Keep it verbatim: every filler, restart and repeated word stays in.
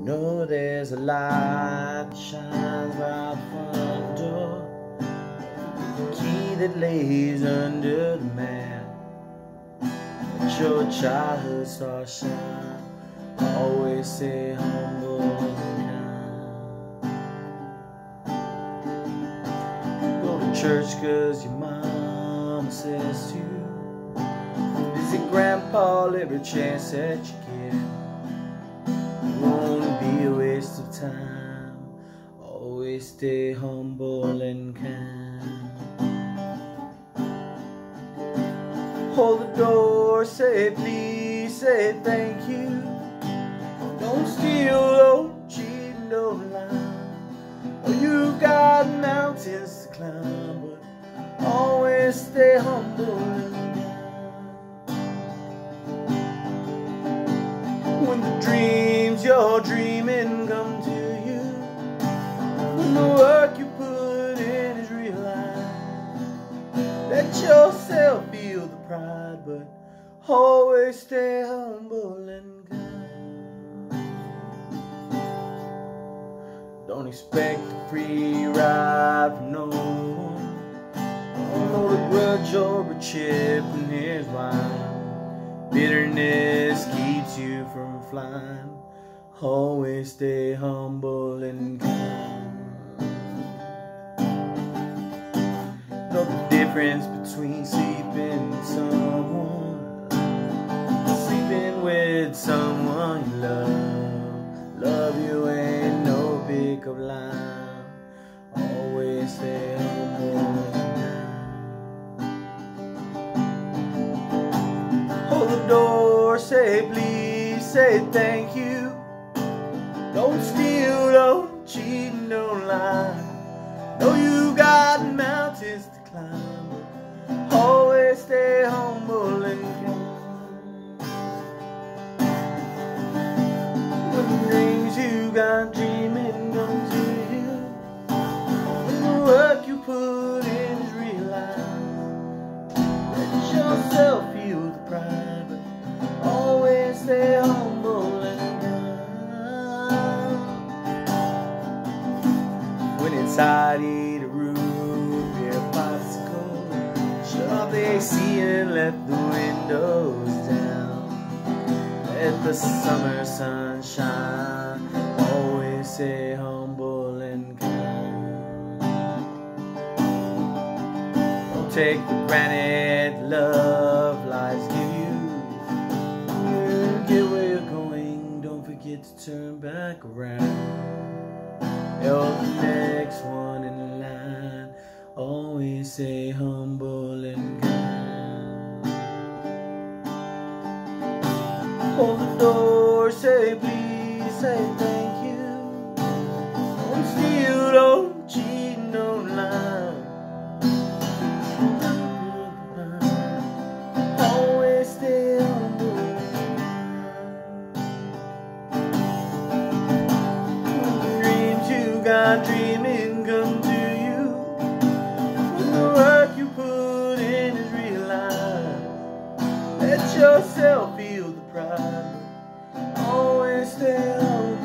know there's a light that shines by the front door, the key that lays under the mat. Let your childhood star shine, always stay humble and kind. Go to church cause your mama says to, visit grandpa every chance that you get. It won't be a waste of time, always stay humble and kind. Hold the door, say please, say thank you. Don't steal, don't cheat, don't lie. Oh, you've got mountains to climb, but always stay humble and kind. When the dreams you're dreaming come to you, when the work you put in is realized, let yourself feel the pride, but always stay humble and kind. Don't expect a free ride from no one. Don't hold a grudge or a chip in his wine. Bitterness keeps you from flying, always stay humble and kind. Know the difference between sleeping with someone, sleeping with someone you love. Love you ain't no pick-up line, always stay humble and kind. Hold the door, say please, say thank you. Don't steal, don't cheat, don't lie. Know you got mountains to climb, but always stay humble and kind. When the dreams you got dreaming come to you, when the work you put in is realized, let yourself feel the pride, but always stay humble and kind. When it's hot, eat a root beer popsicle, shut off the A C and let the windows down. Let the summer sun shine, always stay humble and kind. Don't take for granted love lives give you. You get where you're going, don't forget to turn back around. You're the next one in line, always stay humble and kind. Hold the door, say please, say thank you. Don't steal, don't cheat, don't lie. Always stay humble and kind. When the dreams you got dreaming come to you, when the work you put in is realized, let yourself feel the pride, always stay humble.